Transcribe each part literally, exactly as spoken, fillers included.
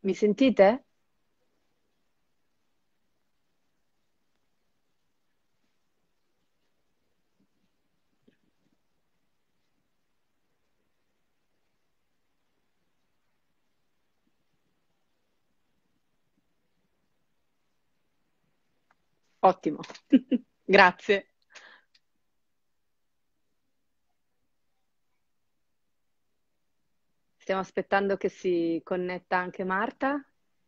Mi sentite? Ottimo, grazie. Stiamo aspettando che si connetta anche Marta.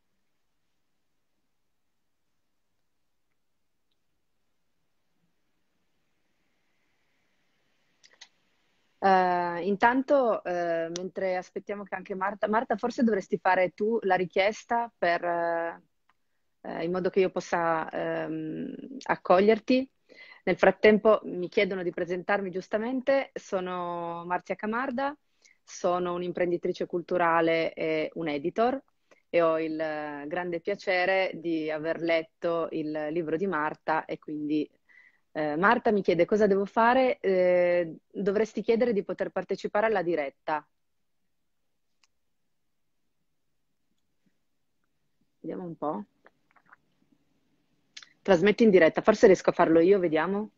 Eh, intanto, eh, mentre aspettiamo che anche Marta, Marta, forse dovresti fare tu la richiesta per, eh, eh, in modo che io possa ehm, accoglierti. Nel frattempo mi chiedono di presentarmi giustamente. Sono Marzia Camarda, sono un'imprenditrice culturale e un editor e ho il eh, grande piacere di aver letto il libro di Marta e quindi eh, Marta mi chiede cosa devo fare. Eh, dovresti chiedere di poter partecipare alla diretta. Vediamo un po'. Trasmetti in diretta, forse riesco a farlo io, vediamo.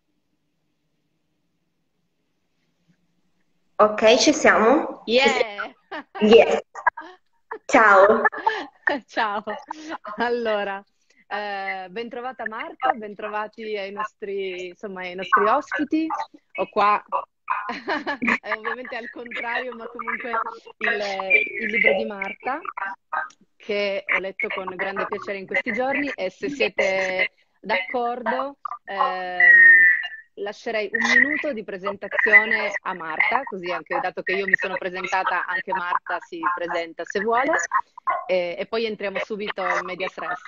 Ok, ci siamo? Ci Yeah! siamo? Yes. Ciao. Ciao. Allora, eh, bentrovata Marta, bentrovati ai nostri, insomma, ai nostri ospiti. Ho qua, è ovviamente al contrario, ma comunque il, il libro di Marta, che ho letto con grande piacere in questi giorni e se siete d'accordo, ehm, lascerei un minuto di presentazione a Marta, così anche dato che io mi sono presentata, anche Marta si presenta se vuole, e, e poi entriamo subito in medias res.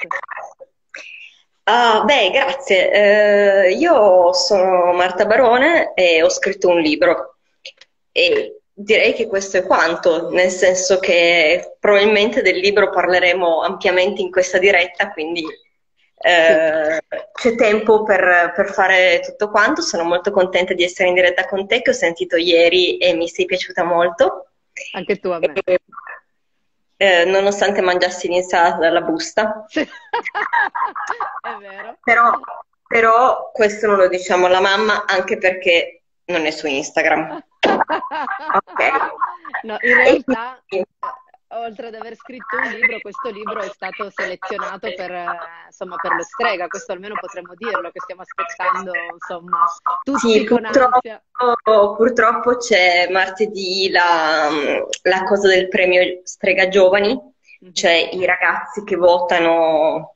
Ah, beh, grazie. Eh, io sono Marta Barone e ho scritto un libro e direi che questo è quanto, nel senso che probabilmente del libro parleremo ampiamente in questa diretta, quindi Sì, eh, c'è tempo per, per fare tutto quanto. Sono molto contenta di essere in diretta con te, che ho sentito ieri e mi sei piaciuta molto. anche tu a E, me. eh, nonostante mangiassi l'insalata dalla busta. Sì. È vero. Però, però questo non lo diciamo alla mamma anche perché non è su Instagram. Ok? No, in E realtà, quindi- eh, oltre ad aver scritto un libro, questo libro è stato selezionato per, eh, insomma, per lo Strega, questo almeno potremmo dirlo, che stiamo aspettando, insomma, tutti Sì, con purtroppo, ansia. purtroppo c'è martedì la, la cosa del premio Strega Giovani, Mhm. cioè i ragazzi che votano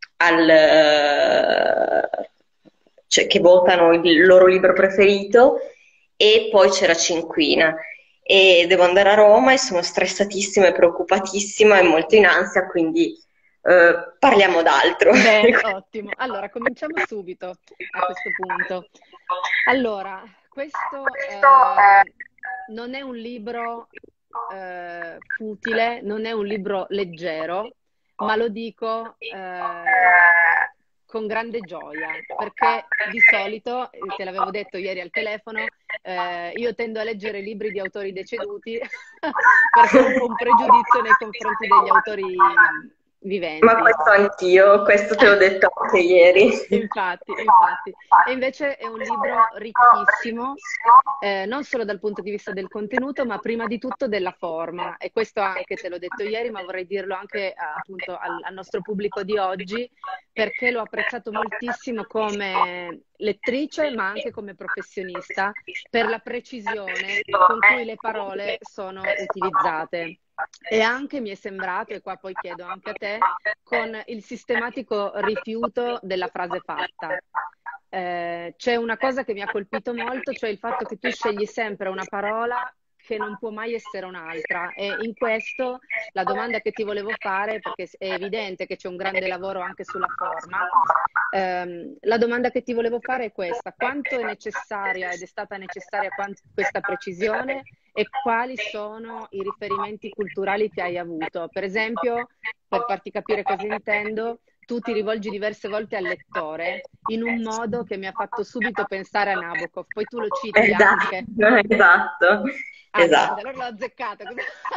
al, cioè che votano il loro libro preferito e poi c'è la cinquina. E devo andare a Roma e sono stressatissima e preoccupatissima e molto in ansia, quindi eh, parliamo d'altro. Bene, ottimo. Allora, cominciamo subito a questo punto. Allora, questo ehm, non è un libro eh, futile, non è un libro leggero, ma lo dico eh, con grande gioia, perché di solito, eh, te l'avevo detto ieri al telefono, eh, io tendo a leggere libri di autori deceduti perché ho un po' un pregiudizio nei confronti degli autori Ma viventi. questo anch'io, questo te l'ho detto anche ieri. Infatti, infatti. E invece è un libro ricchissimo, eh, non solo dal punto di vista del contenuto, ma prima di tutto della forma. E questo anche te l'ho detto ieri, ma vorrei dirlo anche eh, appunto al, al nostro pubblico di oggi, perché l'ho apprezzato moltissimo come lettrice, ma anche come professionista, per la precisione con cui le parole sono utilizzate. E anche mi è sembrato, e qua poi chiedo anche a te, con il sistematico rifiuto della frase fatta. Eh, c'è una cosa che mi ha colpito molto, cioè il fatto che tu scegli sempre una parola che non può mai essere un'altra. E in questo la domanda che ti volevo fare, perché è evidente che c'è un grande lavoro anche sulla forma, ehm, la domanda che ti volevo fare è questa: quanto è necessaria ed è stata necessaria quan- questa precisione e quali sono i riferimenti culturali che hai avuto? Per esempio, per farti capire cosa intendo, tu ti rivolgi diverse volte al lettore in un modo che mi ha fatto subito pensare a Nabokov, poi tu lo citi Esatto, anche. esatto, Ah, grande, esatto. allora l'ho azzeccato.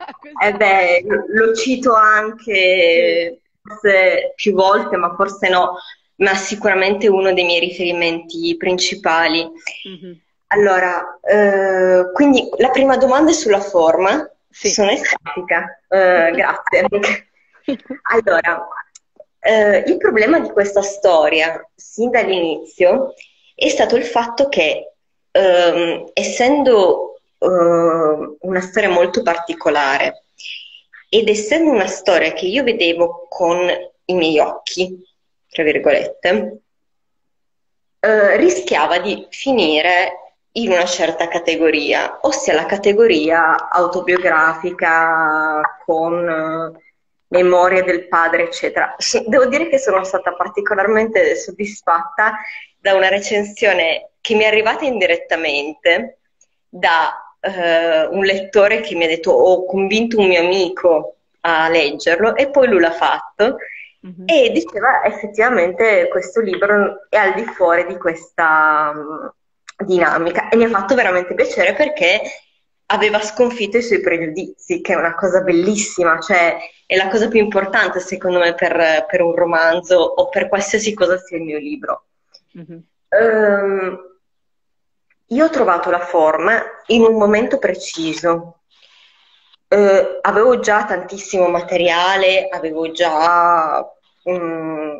Eh Questo beh, lo cito sì. anche forse più volte, ma forse no, ma sicuramente uno dei miei riferimenti principali. Mhm. Allora, eh, quindi la prima domanda è sulla forma. Sì. Sono estatica, eh, grazie. Allora, eh, il problema di questa storia, sin dall'inizio, è stato il fatto che, ehm, essendo eh, una storia molto particolare ed essendo una storia che io vedevo con i miei occhi, tra virgolette, eh, rischiava di finire in una certa categoria, ossia la categoria autobiografica con eh, memorie del padre, eccetera. So- Devo dire che sono stata particolarmente soddisfatta da una recensione che mi è arrivata indirettamente da eh, un lettore che mi ha detto ho convinto un mio amico a leggerlo e poi lui l'ha fatto Mhm. e diceva effettivamente questo libro è al di fuori di questa mh, dinamica e mi ha fatto veramente piacere perché aveva sconfitto i suoi pregiudizi, che è una cosa bellissima, cioè è la cosa più importante secondo me per, per un romanzo o per qualsiasi cosa sia il mio libro. Mhm. Ehm, io ho trovato la forma in un momento preciso. Eh, avevo già tantissimo materiale, avevo già mm,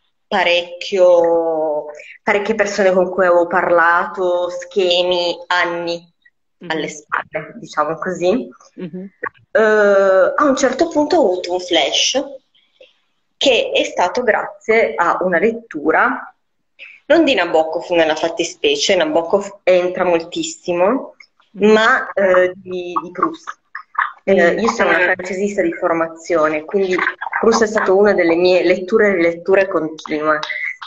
parecchio, parecchie persone con cui avevo parlato, schemi, anni alle Mhm. spalle, diciamo così. Mhm. Eh, a un certo punto ho avuto un flash che è stato grazie a una lettura, non di Nabokov nella fattispecie, Nabokov entra moltissimo, Mhm. ma eh, di, di Proust. Eh, Mm. io sono una francesista di formazione, quindi Proust è stato una delle mie letture e riletture continue.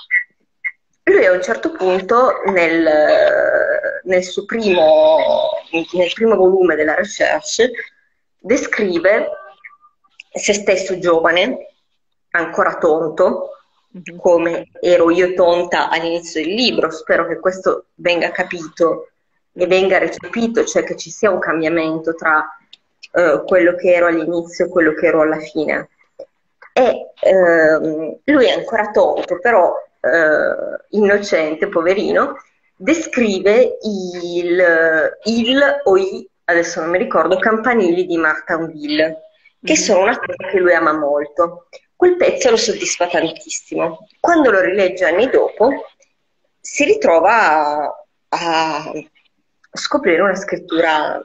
Lui a un certo punto nel, nel suo primo, nel primo volume della Recherche descrive se stesso giovane, ancora tonto, Mhm. come ero io tonta all'inizio del libro. Spero che questo venga capito e Mhm. venga recepito, cioè che ci sia un cambiamento tra eh, quello che ero all'inizio e quello che ero alla fine. E ehm, lui è ancora tonto, però eh, innocente, poverino, descrive il, il o i, adesso non mi ricordo, campanili di Martinville, che Mhm. sono una cosa che lui ama molto. Quel pezzo lo soddisfa tantissimo. Quando lo rilegge anni dopo, si ritrova a, a scoprire una scrittura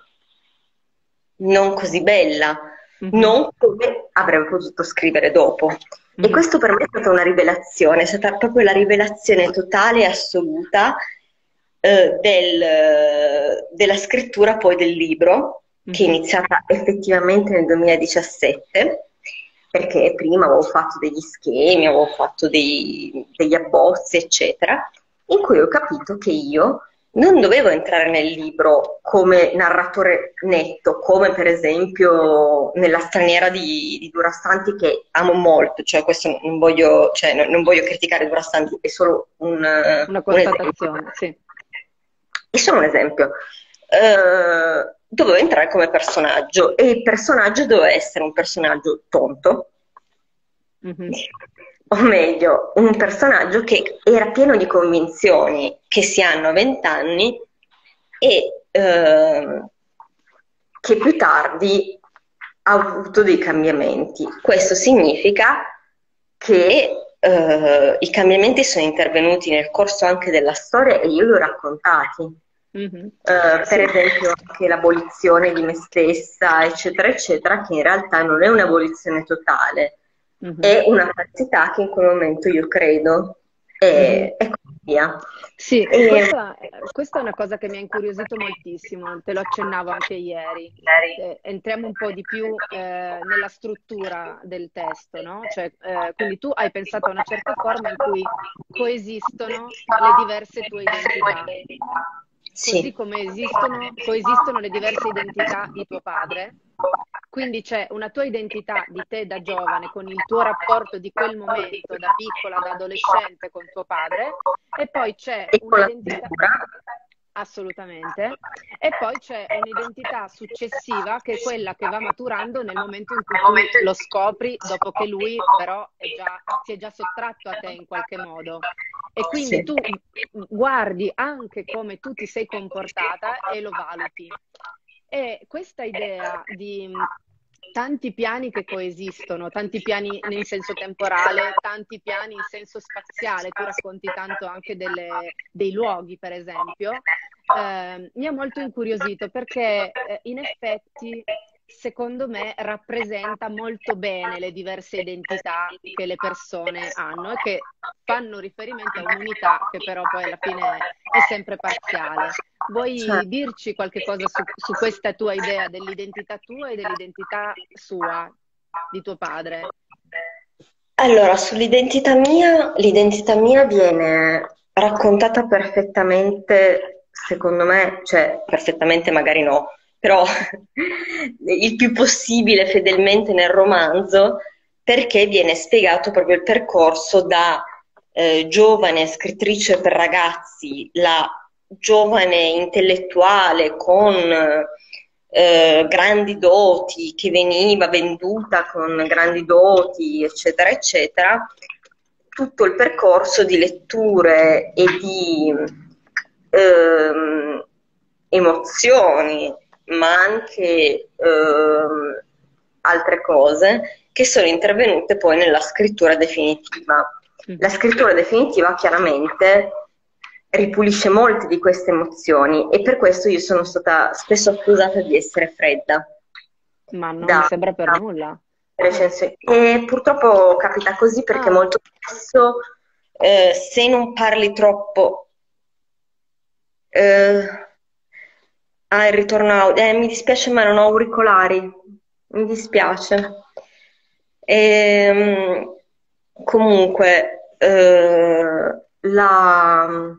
non così bella, Mhm. non come avrebbe potuto scrivere dopo. E Mhm. questo per me è stata una rivelazione, è stata proprio la rivelazione totale e assoluta eh, del- della scrittura poi del libro, che è Mhm. iniziata effettivamente nel duemiladiciassette, perché prima avevo fatto degli schemi, avevo fatto dei- degli abbozzi, eccetera, in cui ho capito che io non dovevo entrare nel libro come narratore netto, come per esempio nella straniera di, di Durastanti che amo molto, cioè questo non voglio, cioè, non, non voglio criticare Durastanti, è solo un, eh, Una un esempio. constatazione, sì. È solo un esempio. Eh, dovevo entrare come personaggio e il personaggio doveva essere un personaggio tonto, Mhm. o meglio, un personaggio che era pieno di convinzioni, che si hanno a vent'anni e ehm, che più tardi ha avuto dei cambiamenti. Questo significa che eh, i cambiamenti sono intervenuti nel corso anche della storia e io li ho raccontati. Mhm. Eh, per Sì. esempio anche l'abolizione di me stessa, eccetera, eccetera, che in realtà non è un'abolizione totale, Mhm. è una falsità che in quel momento io credo Mhm. e, e così via. Sì, E, questa, questa è una cosa che mi ha incuriosito moltissimo, te lo accennavo anche ieri. Eh, entriamo un po' di più eh, nella struttura del testo, no? Cioè, eh, quindi tu hai pensato a una certa forma in cui coesistono le diverse tue identità, così sì, come esistono, coesistono le diverse identità di tuo padre. Quindi c'è una tua identità di te da giovane con il tuo rapporto di quel momento, da piccola, da adolescente con tuo padre, e poi c'è e con la un'identità, cultura. assolutamente. E poi c'è un'identità successiva che è quella che va maturando nel momento in cui tu lo scopri, dopo che lui però è già, si è già sottratto a te in qualche modo. E quindi Sì. tu guardi anche come tu ti sei comportata e lo valuti. E questa idea di tanti piani che coesistono, tanti piani in senso temporale, tanti piani in senso spaziale, tu racconti tanto anche delle, dei luoghi, per esempio, eh, mi ha molto incuriosito perché eh, in effetti, secondo me, rappresenta molto bene le diverse identità che le persone hanno e che fanno riferimento a un'unità che però poi alla fine è sempre parziale. Cioè, Vuoi dirci qualche cosa su, su questa tua idea dell'identità tua e dell'identità sua, di tuo padre? allora, sull'identità mia, l'identità mia viene raccontata perfettamente, secondo me, cioè perfettamente magari no, però il più possibile fedelmente nel romanzo, perché viene spiegato proprio il percorso da eh, giovane scrittrice per ragazzi, la giovane intellettuale con eh, grandi doti, che veniva venduta con grandi doti, eccetera, eccetera, tutto il percorso di letture e di ehm, emozioni, ma anche ehm, altre cose che sono intervenute poi nella scrittura definitiva. La scrittura definitiva chiaramente ripulisce molte di queste emozioni e per questo io sono stata spesso accusata di essere fredda Ma non mi da, sembra per da nulla. recensioni. E purtroppo capita così perché Ah, molto spesso eh, se non parli troppo eh, ah, il ritorno audio. Eh, mi dispiace ma non ho auricolari, mi dispiace. Ehm, comunque, eh, la...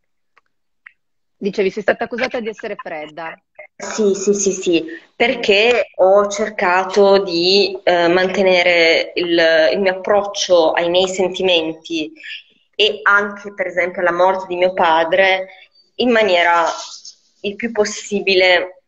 dicevi, sei stata accusata di essere fredda. Sì, sì, sì, sì, Mm, perché ho cercato di eh, mantenere il, il mio approccio ai miei sentimenti e anche, per esempio, alla morte di mio padre in maniera il più possibile,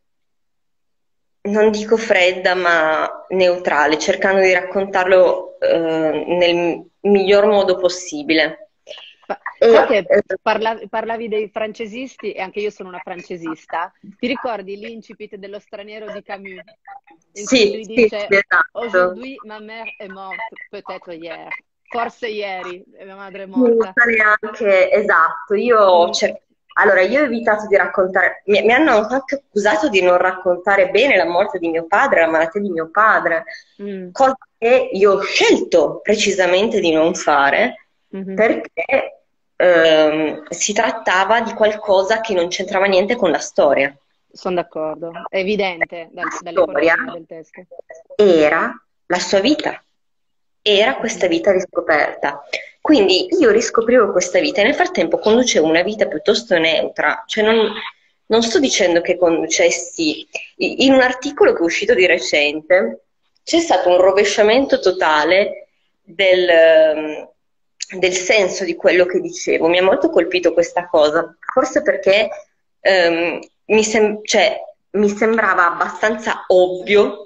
non dico fredda, ma neutrale, cercando di raccontarlo eh, nel miglior modo possibile. fa- E, Sai che eh, parla- parlavi dei francesisti e anche io sono una francesista. Ti ricordi l'incipit dello Straniero di Camus, in cui sì, lui sì, sì, dice esatto. Aujourd'hui ma mère est morte, peut-être hier. Forse ieri mia madre è Non morta. sa neanche esatto. Io ho Mm, cer- allora, io ho evitato di raccontare, mi, mi hanno anche accusato di non raccontare bene la morte di mio padre, la malattia di mio padre, mm, cosa che io ho scelto precisamente di non fare mhm. perché ehm, si trattava di qualcosa che non c'entrava niente con la storia. Sono d'accordo, è evidente La dal- storia dall'economia del testo. era la sua vita, era Mhm. questa vita riscoperta. Quindi io riscoprivo questa vita e nel frattempo conducevo una vita piuttosto neutra, cioè non, non sto dicendo che conducessi, in un articolo che è uscito di recente c'è stato un rovesciamento totale del, ehm, del senso di quello che dicevo. Mi ha molto colpito questa cosa, forse perché ehm, mi, sem- cioè, mi sembrava abbastanza ovvio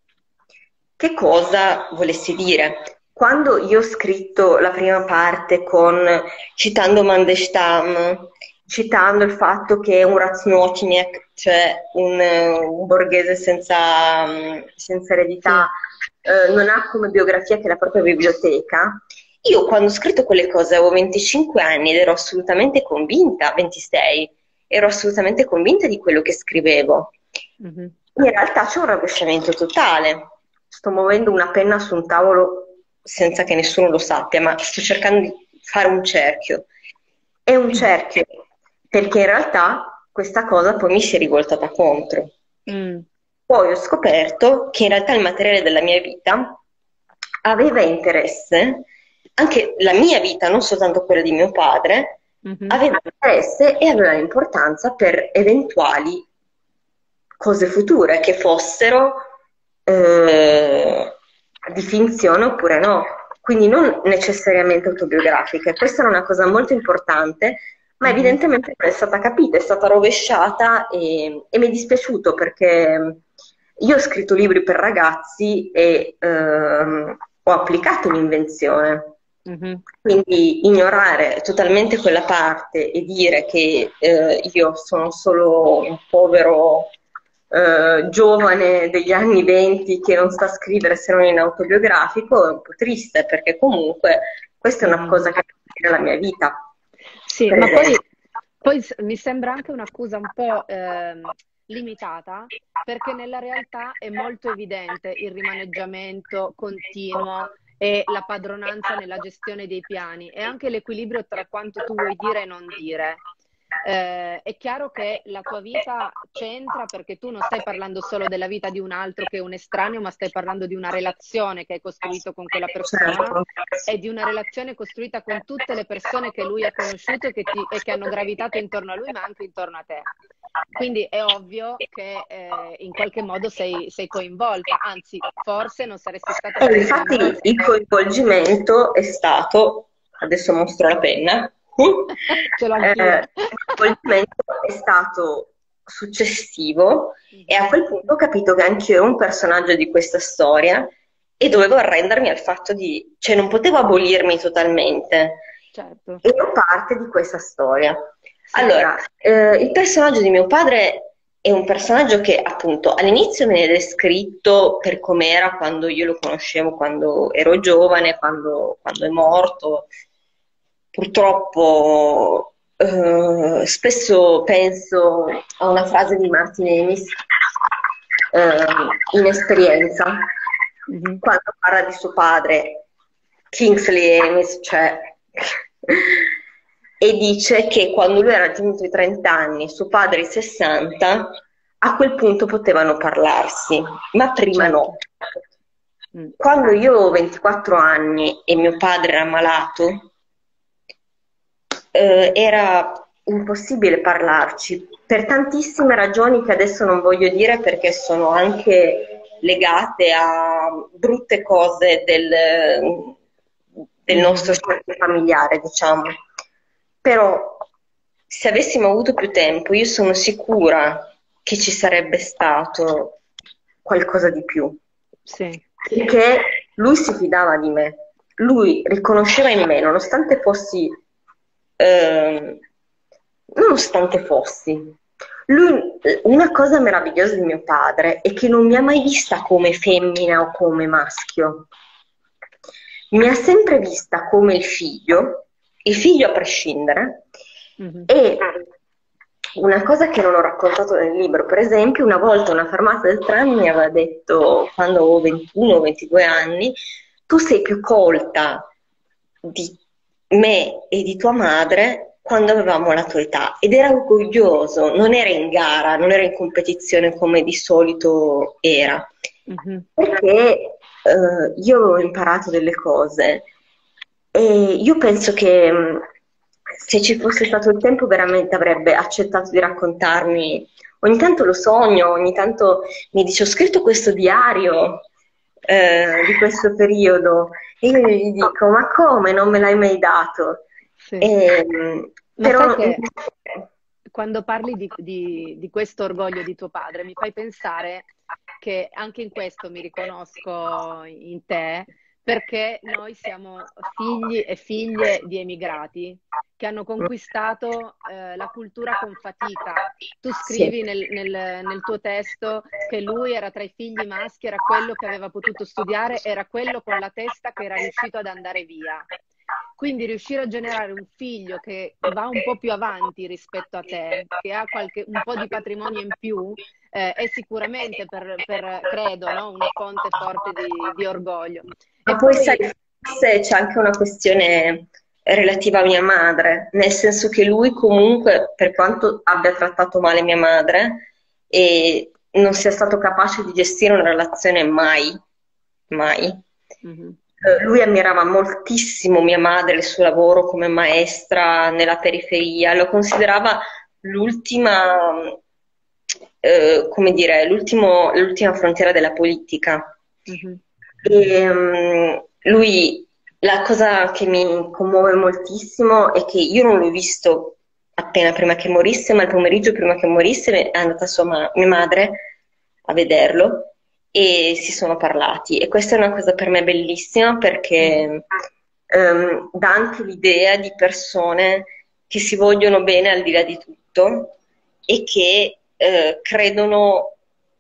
che cosa volessi dire. Quando io ho scritto la prima parte con, citando Mandelstam, citando il fatto che un Raznotyniec, cioè un, un borghese senza, senza eredità, Sì. eh, non ha come biografia che la propria biblioteca, io quando ho scritto quelle cose avevo venticinque anni ed ero assolutamente convinta, ventisei, ero assolutamente convinta di quello che scrivevo. Mhm. In realtà c'è un rovesciamento totale. Sto muovendo una penna su un tavolo senza che nessuno lo sappia, ma sto cercando di fare un cerchio. È un cerchio, perché in realtà questa cosa poi mi si è rivoltata contro. Mm, Poi ho scoperto che in realtà il materiale della mia vita aveva interesse, anche la mia vita, non soltanto quella di mio padre, mhm. aveva interesse e aveva importanza per eventuali cose future, che fossero eh, di finzione oppure no. Quindi non necessariamente autobiografiche. Questa è una cosa molto importante ma Mhm. evidentemente non è stata capita, è stata rovesciata e, e mi è dispiaciuto perché io ho scritto libri per ragazzi e ehm, ho applicato l'invenzione. Mhm. Quindi ignorare totalmente quella parte e dire che eh, io sono solo un povero eh, giovane degli anni venti che non sa scrivere se non in autobiografico è un po' triste perché comunque questa è una Mhm. cosa che ha nella mia vita, Sì, per ma esempio. poi, poi s- mi sembra anche un'accusa un po' ehm, limitata, perché nella realtà è molto evidente il rimaneggiamento continuo e la padronanza nella gestione dei piani e anche l'equilibrio tra quanto tu vuoi dire e non dire. Eh, è chiaro che la tua vita c'entra perché tu non stai parlando solo della vita di un altro che è un estraneo, ma stai parlando di una relazione che hai costruito con quella persona Certo. e di una relazione costruita con tutte le persone che lui ha conosciuto e che, ti- e che hanno gravitato intorno a lui, ma anche intorno a te. Quindi è ovvio che eh, in qualche modo sei, sei coinvolta, anzi, forse non saresti stata E così infatti coinvolta. il coinvolgimento è stato, adesso mostro la penna, Ce l'ho eh, anch'io. il coinvolgimento è stato successivo e a Mhm. quel punto ho capito che anch'io ero un personaggio di questa storia e dovevo arrendermi al fatto di, cioè non potevo abolirmi totalmente, Certo, ero parte di questa storia. sì. Allora, eh, il personaggio di mio padre è un personaggio che appunto all'inizio me ne è descritto per com'era quando io lo conoscevo, quando ero giovane, quando, quando è morto. Purtroppo eh, spesso penso a una frase di Martin Amis, eh, inesperienza, Mhm. quando parla di suo padre, Kingsley Amis, cioè, e dice che quando lui ha raggiunto i trenta anni, suo padre i sessanta, a quel punto potevano parlarsi, ma prima no. Certo. Mm. Quando io avevo ventiquattro anni e mio padre era malato, eh, era impossibile parlarci per tantissime ragioni che adesso non voglio dire perché sono anche legate a brutte cose del, del nostro Mhm. cerchio familiare, diciamo. Però se avessimo avuto più tempo, io sono sicura che ci sarebbe stato qualcosa di più, Sì. perché lui si fidava di me, lui riconosceva in me, nonostante fossi, ehm, nonostante fossi, lui, una cosa meravigliosa di mio padre è che non mi ha mai vista come femmina o come maschio, mi ha sempre vista come il figlio, il figlio a prescindere, Mhm. e una cosa che non ho raccontato nel libro, per esempio, una volta una fermata del tram mi aveva detto, quando avevo ventuno o ventidue anni, tu sei più colta di me e di tua madre quando avevamo la tua età. Ed era orgoglioso, non era in gara, non era in competizione come di solito era. Mhm. Perché eh, io avevo imparato delle cose e io penso che mh, se ci fosse stato il tempo veramente avrebbe accettato di raccontarmi. Ogni tanto lo sogno, ogni tanto mi dice ho scritto questo diario eh, di questo periodo e io gli dico ma come non me l'hai mai dato? Sì. E, mh, Ma sai però che quando parli di, di- di questo orgoglio di tuo padre, mi fai pensare che anche in questo mi riconosco in te, perché noi siamo figli e figlie di emigrati che hanno conquistato eh, la cultura con fatica. Tu sì. scrivi nel, nel- nel tuo testo che lui era tra i figli maschi, era quello che aveva potuto studiare, era quello con la testa che era riuscito ad andare via. Quindi riuscire a generare un figlio che va un po' più avanti rispetto a te, che ha qualche, un po' di patrimonio in più, eh, è sicuramente per, per, credo, no? Una fonte forte di, di orgoglio. Ma E poi sai, poi, forse c'è anche una questione relativa a mia madre, nel senso che lui comunque, per quanto abbia trattato male mia madre, e non sia stato capace di gestire una relazione mai, mai. mhm, Eh, Lui ammirava moltissimo mia madre, il suo lavoro come maestra nella periferia, lo considerava l'ultima, eh, come dire, l'ultimo- l'ultima frontiera della politica. mhm, E, mm, lui, la cosa che mi commuove moltissimo è che io non l'ho visto appena prima che morisse, ma il pomeriggio prima che morisse è andata sua ma- mia madre a vederlo e si sono parlati. E questa è una cosa per me bellissima perché ehm, dà anche l'idea di persone che si vogliono bene al di là di tutto e che eh, credono,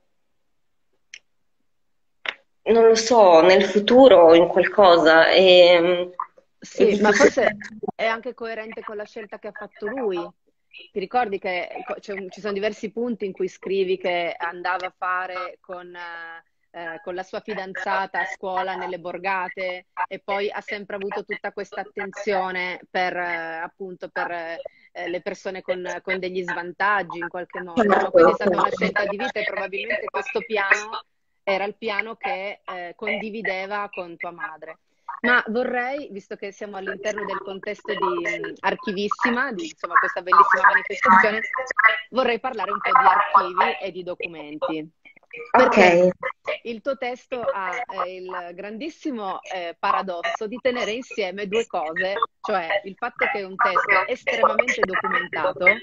non lo so, nel futuro, in qualcosa. E, e Sì, di ma questo... forse è anche coerente con la scelta che ha fatto lui. Ti ricordi che co- c'è un- ci sono diversi punti in cui scrivi che andava a fare con, eh, eh, con la sua fidanzata a scuola nelle borgate e poi ha sempre avuto tutta questa attenzione per, eh, appunto, per eh, le persone con, con degli svantaggi in qualche modo, no? Quindi è Certo, stata una scelta di vita e probabilmente questo piano era il piano che eh, condivideva con tua madre. Ma vorrei, visto che siamo all'interno del contesto di mh, Archivissima, di insomma, questa bellissima manifestazione, vorrei parlare un po' di archivi e di documenti. ok. Perché il tuo testo ha eh, il grandissimo eh, paradosso di tenere insieme due cose, cioè il fatto che è un testo estremamente documentato,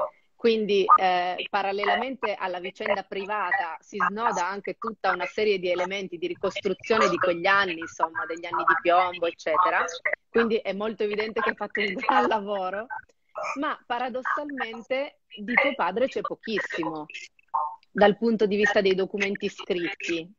quindi eh, parallelamente alla vicenda privata si snoda anche tutta una serie di elementi di ricostruzione di quegli anni, insomma, degli anni di piombo, eccetera. Quindi è molto evidente che hai fatto un gran lavoro, ma paradossalmente di tuo padre c'è pochissimo dal punto di vista dei documenti scritti.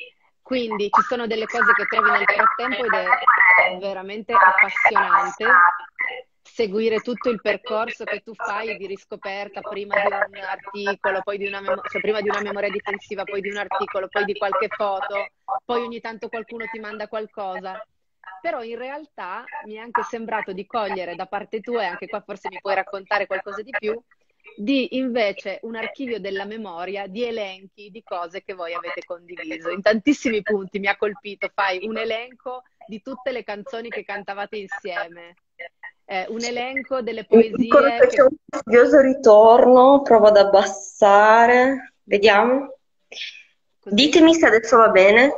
Quindi ci sono delle cose che trovi nel frattempo ed è veramente appassionante seguire tutto il percorso che tu fai di riscoperta prima di un articolo, poi di una, memo- cioè prima di una memoria difensiva, poi di un articolo, poi di qualche foto, poi ogni tanto qualcuno ti manda qualcosa. Però in realtà mi è anche sembrato di cogliere da parte tua, e anche qua forse mi puoi raccontare qualcosa di più, di invece un archivio della memoria di elenchi di cose che voi avete condiviso. In tantissimi punti mi ha colpito, fai un elenco di tutte le canzoni che cantavate insieme, eh, un elenco delle Mi dicono poesie che c'è che... un fastidioso ritorno, provo ad abbassare, vediamo. Così? Ditemi se adesso va bene.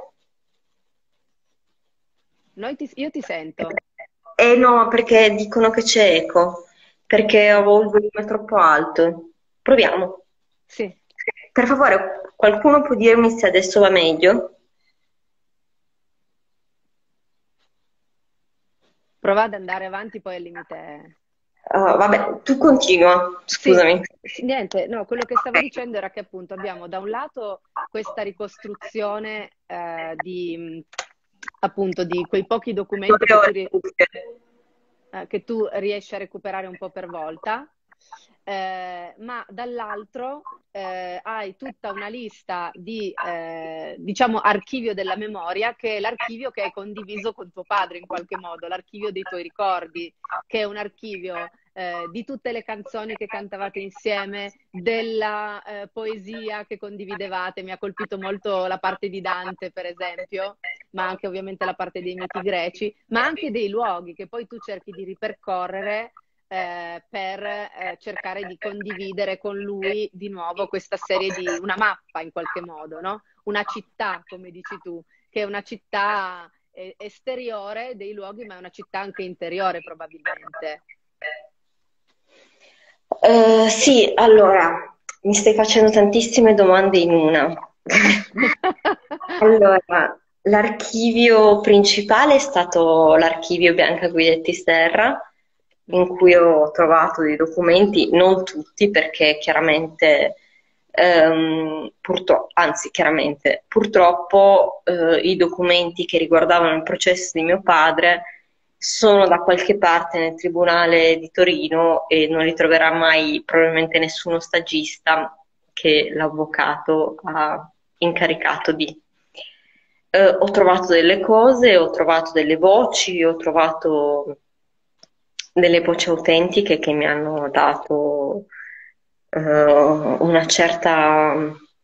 Noi ti- io ti sento. Eh no, perché dicono che c'è eco, perché avevo il volume troppo alto. Proviamo. Sì, Per favore, qualcuno può dirmi se adesso va meglio? prova ad andare avanti poi al limite. Ah, vabbè, tu continua, Sì, scusami. sì, niente, no, quello che stavo dicendo era che appunto abbiamo da un lato questa ricostruzione eh, di mh, appunto di quei pochi documenti che tu, ri- eh, che tu riesci a recuperare un po' per volta, eh, ma dall'altro eh, hai tutta una lista di, eh, diciamo, archivio della memoria, che è l'archivio che hai condiviso con tuo padre in qualche modo, l'archivio dei tuoi ricordi, che è un archivio eh, di tutte le canzoni che cantavate insieme, della eh, poesia che condividevate. Mi ha colpito molto la parte di Dante, per esempio, ma anche ovviamente la parte dei miti greci, ma anche dei luoghi che poi tu cerchi di ripercorrere eh, per eh, cercare di condividere con lui di nuovo questa serie di una mappa in qualche modo, no? Una città, come dici tu, che è una città eh, esteriore dei luoghi, ma è una città anche interiore probabilmente. Eh, sì, allora, mi stai facendo tantissime domande in una. Allora, l'archivio principale è stato l'archivio Bianca Guidetti Serra, in Mhm. cui ho trovato dei documenti, non tutti, perché chiaramente, ehm, purtroppo, anzi, chiaramente, purtroppo eh, i documenti che riguardavano il processo di mio padre sono da qualche parte nel Tribunale di Torino e non li troverà mai probabilmente nessuno stagista che l'avvocato ha incaricato di. Eh, ho trovato delle cose, ho trovato delle voci, ho trovato delle voci autentiche che mi hanno dato eh, una certa,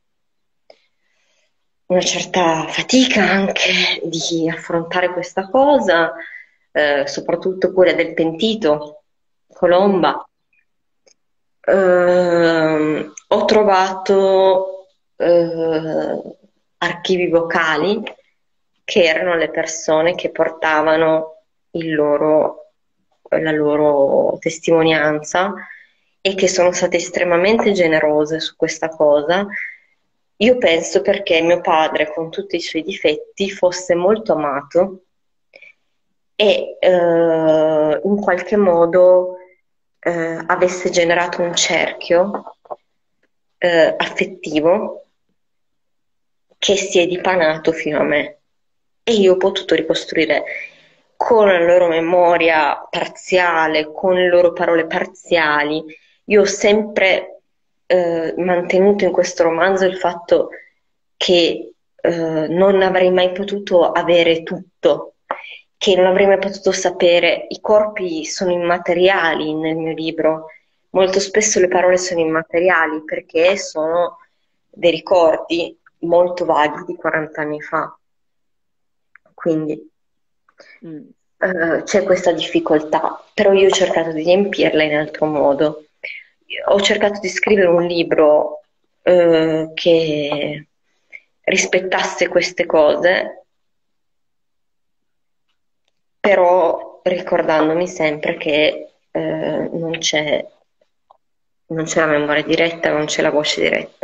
una certa fatica anche di affrontare questa cosa, eh, soprattutto quella del pentito Mhm. Colomba. Ehm, ho trovato eh, archivi vocali che erano le persone che portavano il loro, la loro testimonianza e che sono state estremamente generose su questa cosa. Io penso perché mio padre, con tutti i suoi difetti, fosse molto amato e eh, in qualche modo eh, avesse generato un cerchio eh, affettivo che si è dipanato fino a me. E io ho potuto ricostruire con la loro memoria parziale, con le loro parole parziali. Io ho sempre eh, mantenuto in questo romanzo il fatto che eh, non avrei mai potuto avere tutto, che non avrei mai potuto sapere. I corpi sono immateriali nel mio libro, molto spesso le parole sono immateriali perché sono dei ricordi molto vaghi di quaranta anni fa. Quindi Mm. eh, c'è questa difficoltà, però io ho cercato di riempirla in altro modo. Ho cercato di scrivere un libro eh, che rispettasse queste cose, però ricordandomi sempre che eh, non c'è non c'è la memoria diretta, non c'è la voce diretta.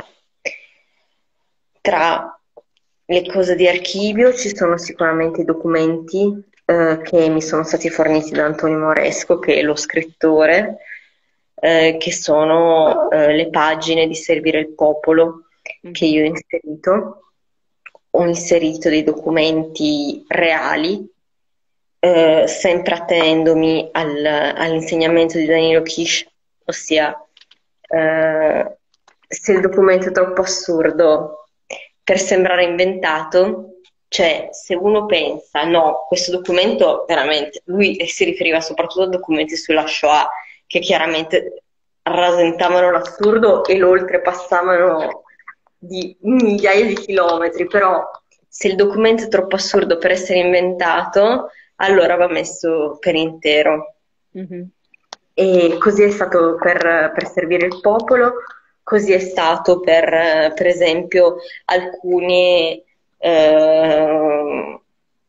Tra le cose di archivio ci sono sicuramente i documenti eh, che mi sono stati forniti da Antonio Moresco, che è lo scrittore, eh, che sono eh, le pagine di Servire il Popolo che Mhm. io ho inserito. Ho inserito dei documenti reali, eh, sempre attenendomi al- all'insegnamento di Danilo Kish, ossia eh, se il documento è troppo assurdo per sembrare inventato, cioè se uno pensa no, questo documento veramente, lui si riferiva soprattutto a documenti sulla Shoah che chiaramente rasentavano l'assurdo e lo oltrepassavano di migliaia di chilometri, però se il documento è troppo assurdo per essere inventato, allora va messo per intero. Mhm. E così è stato per, per servire il popolo, così è stato per, eh, per esempio, alcune eh,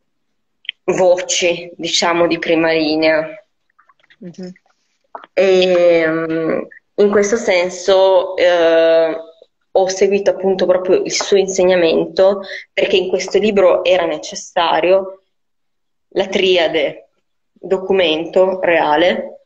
voci, diciamo, di prima linea. Mhm. E, mm, in questo senso eh, ho seguito appunto proprio il suo insegnamento perché in questo libro era necessario la triade documento reale,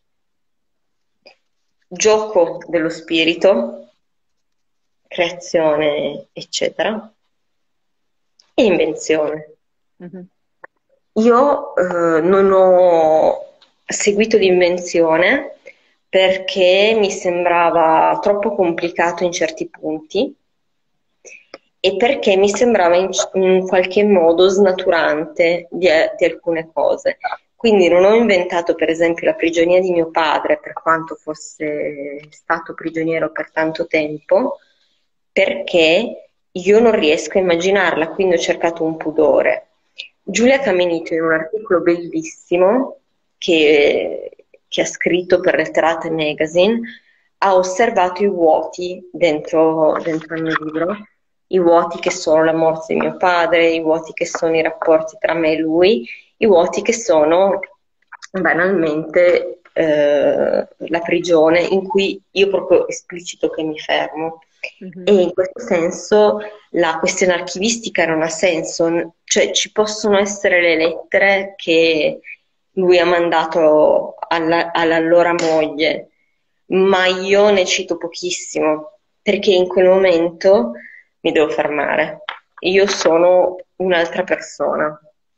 gioco dello spirito, creazione, eccetera, e invenzione. Mhm. Io eh, non ho seguito l'invenzione perché mi sembrava troppo complicato in certi punti e perché mi sembrava in, in qualche modo snaturante di, di alcune cose. Quindi non ho inventato, per esempio, la prigionia di mio padre, per quanto fosse stato prigioniero per tanto tempo, perché io non riesco a immaginarla, quindi ho cercato un pudore. Giulia Caminito, in un articolo bellissimo che, che ha scritto per Letterate Magazine, ha osservato i vuoti dentro, dentro il mio libro, i vuoti che sono la morte di mio padre, i vuoti che sono i rapporti tra me e lui, i vuoti che sono banalmente eh, la prigione in cui io proprio esplicito che mi fermo. E Mhm. in questo senso la questione archivistica non ha senso, cioè ci possono essere le lettere che lui ha mandato alla, all'allora moglie, ma io ne cito pochissimo perché in quel momento mi devo fermare. Io sono un'altra persona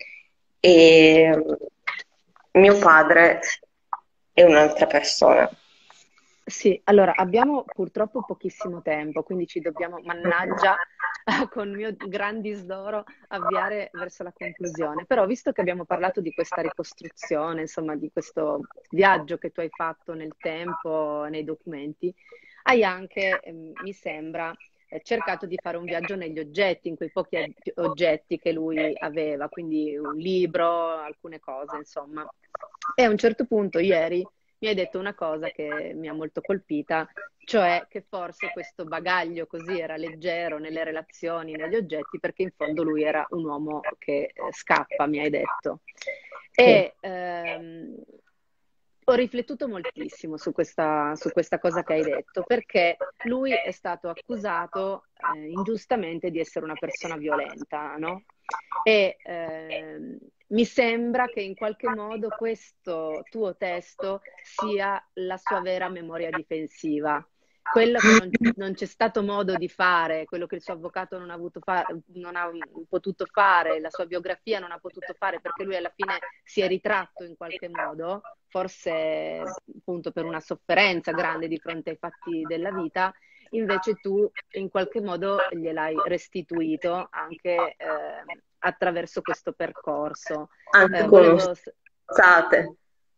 e mio padre è un'altra persona. Sì, allora abbiamo purtroppo pochissimo tempo, quindi ci dobbiamo, mannaggia, con mio gran disdoro, avviare verso la conclusione. Però, visto che abbiamo parlato di questa ricostruzione, insomma, di questo viaggio che tu hai fatto nel tempo, nei documenti, hai anche, ehm, mi sembra, eh, cercato di fare un viaggio negli oggetti, in quei pochi ag- oggetti che lui aveva, quindi un libro, alcune cose, insomma. E a un certo punto, ieri mi hai detto una cosa che mi ha molto colpita, cioè che forse questo bagaglio così era leggero nelle relazioni, negli oggetti, perché in fondo lui era un uomo che eh, scappa, mi hai detto. Sì. E ehm, Ho riflettuto moltissimo su questa, su questa cosa che hai detto, perché lui è stato accusato eh, ingiustamente di essere una persona violenta, no? E ehm, mi sembra che in qualche modo questo tuo testo sia la sua vera memoria difensiva. Quello che non, non c'è stato modo di fare, quello che il suo avvocato non ha avuto fa- non ha potuto fare, la sua biografia non ha potuto fare perché lui alla fine si è ritratto in qualche modo, forse appunto per una sofferenza grande di fronte ai fatti della vita, invece tu in qualche modo gliel'hai restituito anche eh, attraverso questo percorso. Anche Eh, con volevo... state.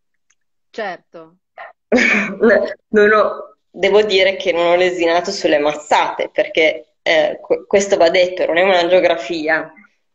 Certo, Non ho- devo dire che non ho lesinato sulle mazzate, perché eh, que- questo va detto, non è una geografia.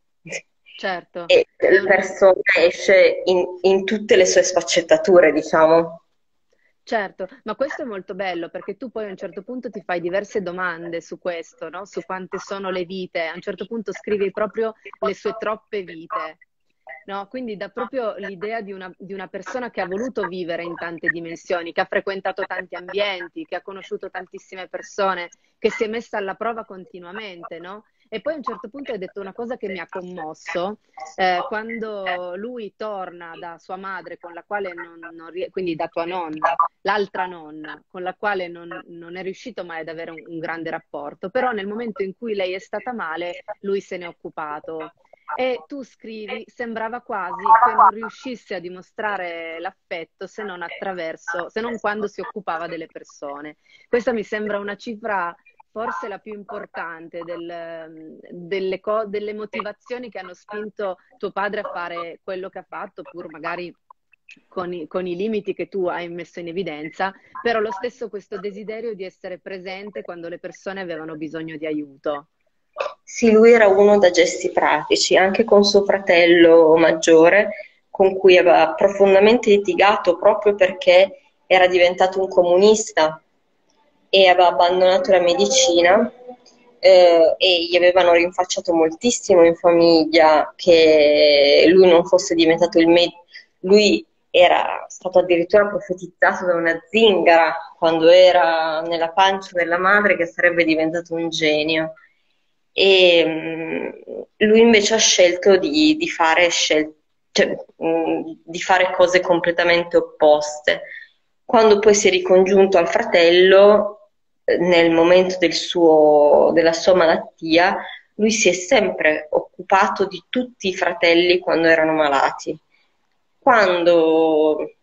certo. E È il un- persona esce in, in tutte le sue sfaccettature, diciamo. Certo, ma questo è molto bello perché tu poi a un certo punto ti fai diverse domande su questo, no? Su quante sono le vite. A un certo punto scrivi proprio le sue troppe vite, no? Quindi dà proprio l'idea di una, di una persona che ha voluto vivere in tante dimensioni, che ha frequentato tanti ambienti, che ha conosciuto tantissime persone, che si è messa alla prova continuamente, no? E poi a un certo punto hai detto una cosa che mi ha commosso, eh, quando lui torna da sua madre, con la quale non, non rie- quindi da tua nonna, l'altra nonna, con la quale non, non è riuscito mai ad avere un, un grande rapporto, però nel momento in cui lei è stata male, lui se n'è occupato. E tu scrivi, sembrava quasi che non riuscisse a dimostrare l'affetto se non attraverso, se non quando si occupava delle persone. Questa mi sembra una cifra forse la più importante del- delle, co- delle motivazioni che hanno spinto tuo padre a fare quello che ha fatto, pur magari con i, con i limiti che tu hai messo in evidenza, però lo stesso questo desiderio di essere presente quando le persone avevano bisogno di aiuto. Sì, lui era uno da gesti pratici, anche con suo fratello maggiore, con cui aveva profondamente litigato proprio perché era diventato un comunista e aveva abbandonato la medicina, eh, e gli avevano rinfacciato moltissimo in famiglia che lui non fosse diventato il medico. Lui era stato addirittura profetizzato da una zingara quando era nella pancia della madre che sarebbe diventato un genio. E mh, lui invece ha scelto di, di fare scel- cioè, mh, di fare cose completamente opposte. Quando poi si è ricongiunto al fratello, eh, nel momento del suo- della sua malattia, lui si è sempre occupato di tutti i fratelli quando erano malati. Quando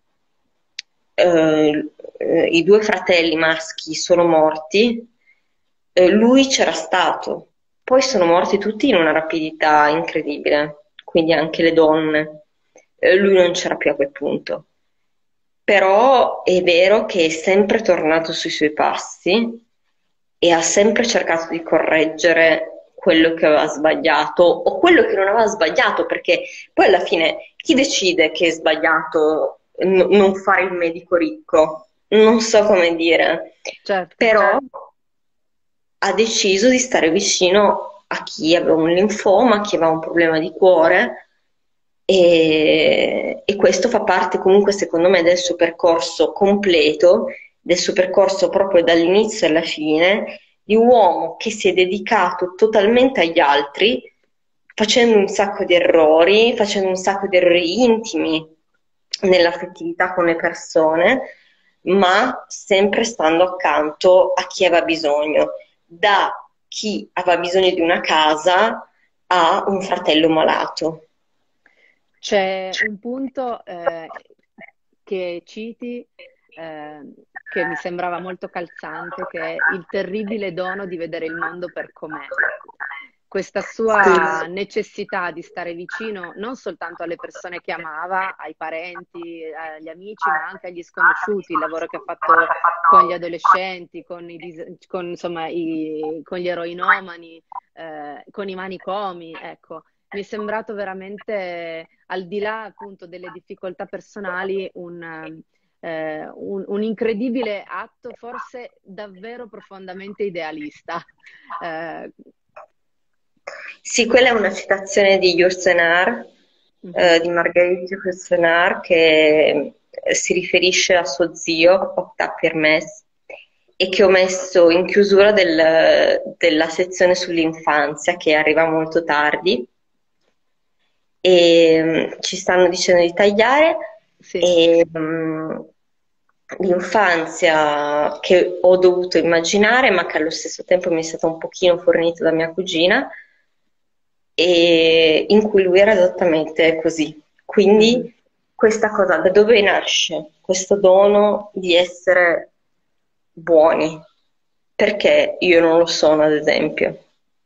eh, eh, i due fratelli maschi sono morti, eh, lui c'era stato. Poi sono morti tutti in una rapidità incredibile, quindi anche le donne. Eh, lui non c'era più a quel punto. Però è vero che è sempre tornato sui suoi passi e ha sempre cercato di correggere quello che aveva sbagliato o quello che non aveva sbagliato, perché poi alla fine chi decide che è sbagliato n- non fare il medico ricco? Non so come dire, Certo. però ha deciso di stare vicino a chi aveva un linfoma, a chi aveva un problema di cuore e, e questo fa parte comunque secondo me del suo percorso completo, del suo percorso proprio dall'inizio alla fine, di un uomo che si è dedicato totalmente agli altri, facendo un sacco di errori, facendo un sacco di errori intimi nell'affettività con le persone, ma sempre stando accanto a chi aveva bisogno, da chi aveva bisogno di una casa a un fratello malato. C'è un punto eh, che citi eh, che mi sembrava molto calzante, che è il terribile dono di vedere il mondo per com'è. Questa sua necessità di stare vicino non soltanto alle persone che amava, ai parenti, agli amici, ma anche agli sconosciuti, il lavoro che ha fatto con gli adolescenti, con, i dis- con, insomma, i- con gli eroinomani, eh, con i manicomi, ecco. Mi è sembrato veramente, al di là appunto delle difficoltà personali, un, eh, un, un incredibile atto, forse davvero profondamente idealista. Eh, Sì, quella è una citazione di Yourcenar, mhm. eh, di Marguerite Yourcenar, che eh, si riferisce a suo zio, Octave Hermès, e che ho messo in chiusura del- della sezione sull'infanzia, che arriva molto tardi, e mm, ci stanno dicendo di tagliare, Sì. e mm, l'infanzia che ho dovuto immaginare, ma che allo stesso tempo mi è stata un pochino fornita da mia cugina, e in cui lui era esattamente così. Mhm. Quindi questa cosa, da dove nasce questo dono di essere buoni? Perché io non lo sono, ad esempio?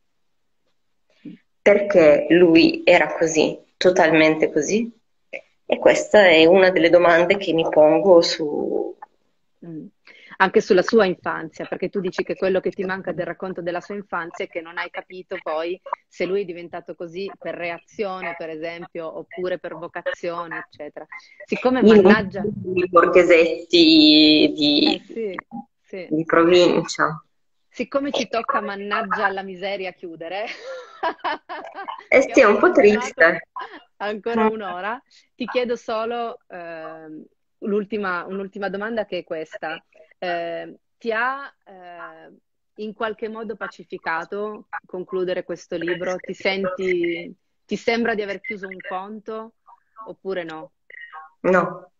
Perché lui era così, totalmente così? E questa è una delle domande che mi pongo su... Mm. Anche sulla sua infanzia, perché tu dici che quello che ti manca del racconto della sua infanzia è che non hai capito poi se lui è diventato così per reazione, per esempio, oppure per vocazione, eccetera. Siccome I mannaggia, i borghesetti eh di, sì, sì. di provincia. Siccome ci tocca mannaggia alla miseria chiudere, Eh che sì, è abbiamo un po' continuato triste. ancora un'ora, ti chiedo solo ehm, l'ultima, un'ultima domanda che è questa. Eh, ti ha eh, in qualche modo pacificato concludere questo libro? Ti senti, ti sembra di aver chiuso un conto oppure no? No,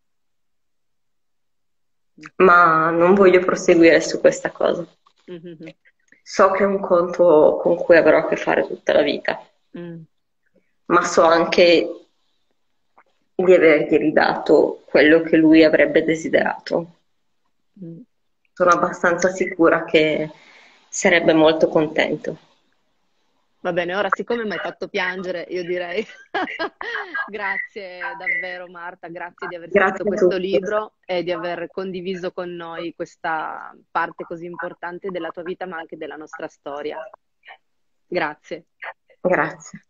ma non voglio proseguire su questa cosa. Mhm. So che è un conto con cui avrò a che fare tutta la vita, Mm. ma so anche di avergli ridato quello che lui avrebbe desiderato. Mm. Sono abbastanza sicura che sarebbe molto contento. Va bene, ora siccome mi hai fatto piangere, io direi grazie davvero Marta, grazie di aver scritto Grazie a questo tutti. libro e di aver condiviso con noi questa parte così importante della tua vita, ma anche della nostra storia. Grazie. Grazie.